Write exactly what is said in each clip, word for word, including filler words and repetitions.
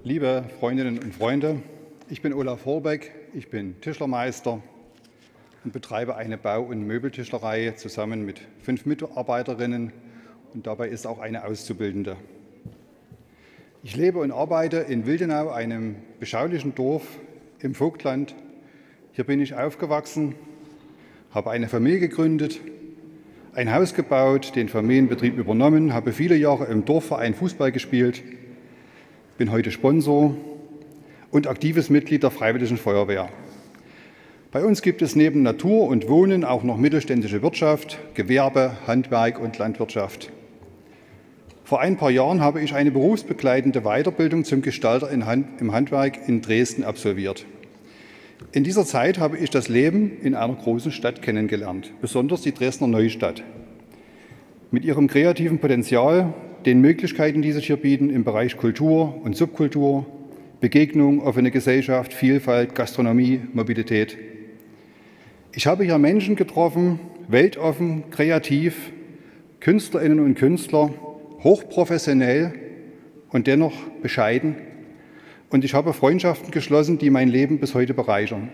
Liebe Freundinnen und Freunde, ich bin Olaf Horbeck, ich bin Tischlermeister und betreibe eine Bau- und Möbeltischlerei zusammen mit fünf Mitarbeiterinnen und dabei ist auch eine Auszubildende. Ich lebe und arbeite in Wildenau, einem beschaulichen Dorf im Vogtland. Hier bin ich aufgewachsen, habe eine Familie gegründet, ein Haus gebaut, den Familienbetrieb übernommen, habe viele Jahre im Dorfverein Fußball gespielt, bin heute Sponsor und aktives Mitglied der Freiwilligen Feuerwehr. Bei uns gibt es neben Natur und Wohnen auch noch mittelständische Wirtschaft, Gewerbe, Handwerk und Landwirtschaft. Vor ein paar Jahren habe ich eine berufsbegleitende Weiterbildung zum Gestalter im Handwerk in Dresden absolviert. In dieser Zeit habe ich das Leben in einer großen Stadt kennengelernt, besonders die Dresdner Neustadt. Mit ihrem kreativen Potenzial, den Möglichkeiten, die sich hier bieten im Bereich Kultur und Subkultur, Begegnung, offene Gesellschaft, Vielfalt, Gastronomie, Mobilität. Ich habe hier Menschen getroffen, weltoffen, kreativ, Künstlerinnen und Künstler, hochprofessionell und dennoch bescheiden. Und ich habe Freundschaften geschlossen, die mein Leben bis heute bereichern.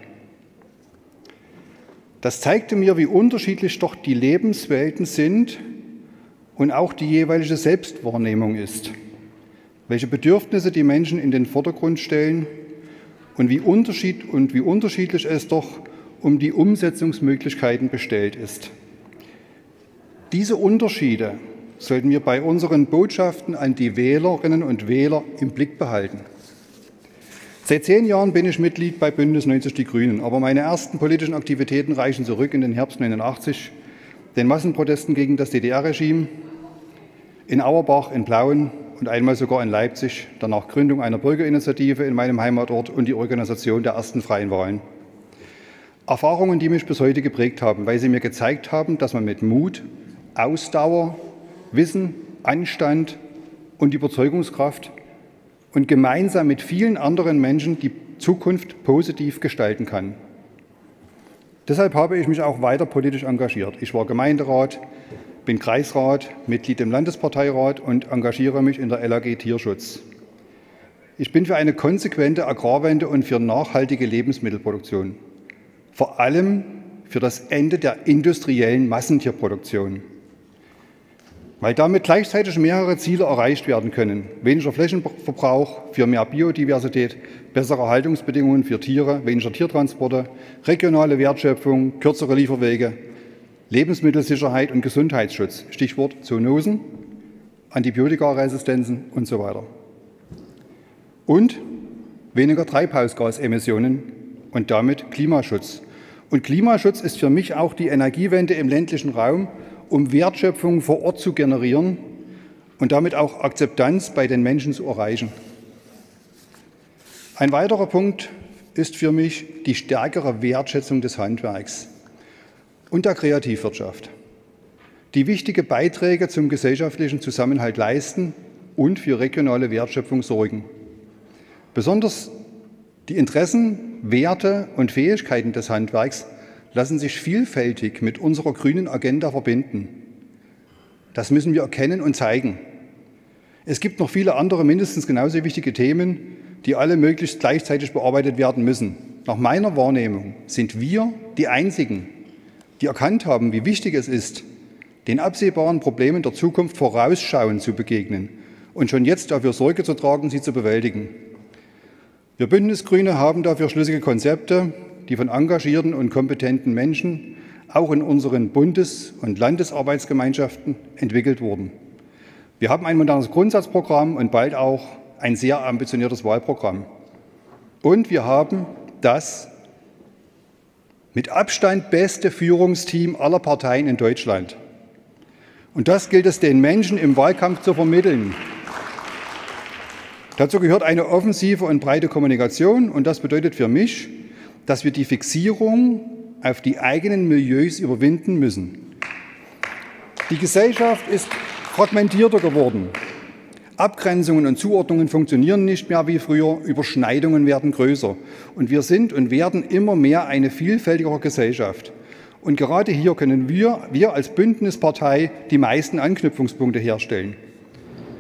Das zeigte mir, wie unterschiedlich doch die Lebenswelten sind und auch die jeweilige Selbstwahrnehmung ist, welche Bedürfnisse die Menschen in den Vordergrund stellen und wie, unterschied und wie unterschiedlich es doch um die Umsetzungsmöglichkeiten bestellt ist. Diese Unterschiede sollten wir bei unseren Botschaften an die Wählerinnen und Wähler im Blick behalten. Seit zehn Jahren bin ich Mitglied bei Bündnis neunzig Die Grünen, aber meine ersten politischen Aktivitäten reichen zurück in den Herbst neunundachtzig, den Massenprotesten gegen das D D R-Regime, in Auerbach, in Plauen und einmal sogar in Leipzig, danach Gründung einer Bürgerinitiative in meinem Heimatort und die Organisation der ersten freien Wahlen. Erfahrungen, die mich bis heute geprägt haben, weil sie mir gezeigt haben, dass man mit Mut, Ausdauer, Wissen, Anstand und Überzeugungskraft und gemeinsam mit vielen anderen Menschen die Zukunft positiv gestalten kann. Deshalb habe ich mich auch weiter politisch engagiert. Ich war Gemeinderat, bin Kreisrat, Mitglied im Landesparteirat und engagiere mich in der L A G Tierschutz. Ich bin für eine konsequente Agrarwende und für nachhaltige Lebensmittelproduktion. Vor allem für das Ende der industriellen Massentierproduktion. Weil damit gleichzeitig mehrere Ziele erreicht werden können. Weniger Flächenverbrauch für mehr Biodiversität, bessere Haltungsbedingungen für Tiere, weniger Tiertransporte, regionale Wertschöpfung, kürzere Lieferwege, Lebensmittelsicherheit und Gesundheitsschutz, Stichwort Zoonosen, Antibiotikaresistenzen und so weiter. Und weniger Treibhausgasemissionen und damit Klimaschutz. Und Klimaschutz ist für mich auch die Energiewende im ländlichen Raum, um Wertschöpfung vor Ort zu generieren und damit auch Akzeptanz bei den Menschen zu erreichen. Ein weiterer Punkt ist für mich die stärkere Wertschätzung des Handwerks und der Kreativwirtschaft, die wichtige Beiträge zum gesellschaftlichen Zusammenhalt leisten und für regionale Wertschöpfung sorgen. Besonders die Interessen, Werte und Fähigkeiten des Handwerks lassen sich vielfältig mit unserer grünen Agenda verbinden. Das müssen wir erkennen und zeigen. Es gibt noch viele andere mindestens genauso wichtige Themen, die alle möglichst gleichzeitig bearbeitet werden müssen. Nach meiner Wahrnehmung sind wir die Einzigen, die erkannt haben, wie wichtig es ist, den absehbaren Problemen der Zukunft vorausschauend zu begegnen und schon jetzt dafür Sorge zu tragen, sie zu bewältigen. Wir Bündnisgrüne haben dafür schlüssige Konzepte, die von engagierten und kompetenten Menschen auch in unseren Bundes- und Landesarbeitsgemeinschaften entwickelt wurden. Wir haben ein modernes Grundsatzprogramm und bald auch ein sehr ambitioniertes Wahlprogramm. Und wir haben das mit Abstand beste Führungsteam aller Parteien in Deutschland. Und das gilt es den Menschen im Wahlkampf zu vermitteln. Dazu gehört eine offensive und breite Kommunikation und das bedeutet für mich, dass wir die Fixierung auf die eigenen Milieus überwinden müssen. Die Gesellschaft ist fragmentierter geworden. Abgrenzungen und Zuordnungen funktionieren nicht mehr wie früher, Überschneidungen werden größer. Und wir sind und werden immer mehr eine vielfältigere Gesellschaft. Und gerade hier können wir, wir als Bündnispartei die meisten Anknüpfungspunkte herstellen.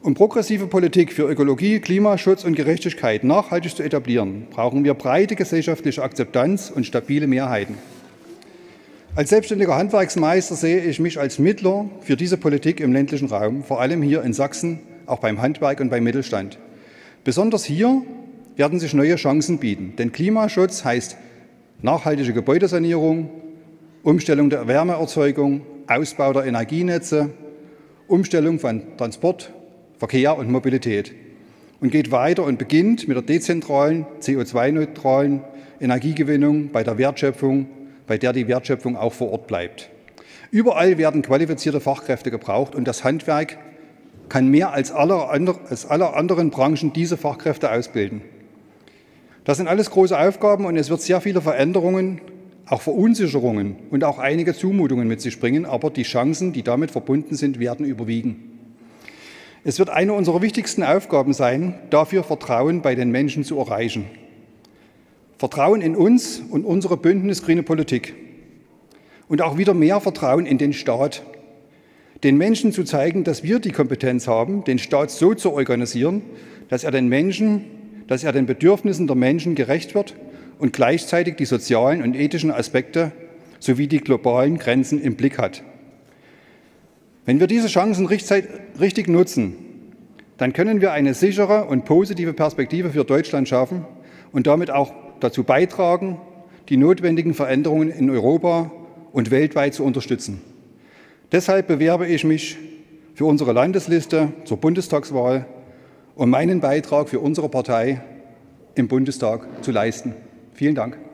Um progressive Politik für Ökologie, Klimaschutz und Gerechtigkeit nachhaltig zu etablieren, brauchen wir breite gesellschaftliche Akzeptanz und stabile Mehrheiten. Als selbstständiger Handwerksmeister sehe ich mich als Mittler für diese Politik im ländlichen Raum, vor allem hier in Sachsen, auch beim Handwerk und beim Mittelstand. Besonders hier werden sich neue Chancen bieten, denn Klimaschutz heißt nachhaltige Gebäudesanierung, Umstellung der Wärmeerzeugung, Ausbau der Energienetze, Umstellung von Transport, Verkehr und Mobilität und geht weiter und beginnt mit der dezentralen, C O zwei neutralen Energiegewinnung bei der Wertschöpfung, bei der die Wertschöpfung auch vor Ort bleibt. Überall werden qualifizierte Fachkräfte gebraucht und das Handwerk kann mehr als alle, als alle anderen Branchen diese Fachkräfte ausbilden. Das sind alles große Aufgaben und es wird sehr viele Veränderungen, auch Verunsicherungen und auch einige Zumutungen mit sich bringen, aber die Chancen, die damit verbunden sind, werden überwiegen. Es wird eine unserer wichtigsten Aufgaben sein, dafür Vertrauen bei den Menschen zu erreichen. Vertrauen in uns und unsere bündnisgrüne Politik. Und auch wieder mehr Vertrauen in den Staat. Den Menschen zu zeigen, dass wir die Kompetenz haben, den Staat so zu organisieren, dass er den Menschen, dass er den Bedürfnissen der Menschen gerecht wird und gleichzeitig die sozialen und ethischen Aspekte sowie die globalen Grenzen im Blick hat. Wenn wir diese Chancen richtig nutzen, dann können wir eine sichere und positive Perspektive für Deutschland schaffen und damit auch dazu beitragen, die notwendigen Veränderungen in Europa und weltweit zu unterstützen. Deshalb bewerbe ich mich für unsere Landesliste zur Bundestagswahl, um meinen Beitrag für unsere Partei im Bundestag zu leisten. Vielen Dank.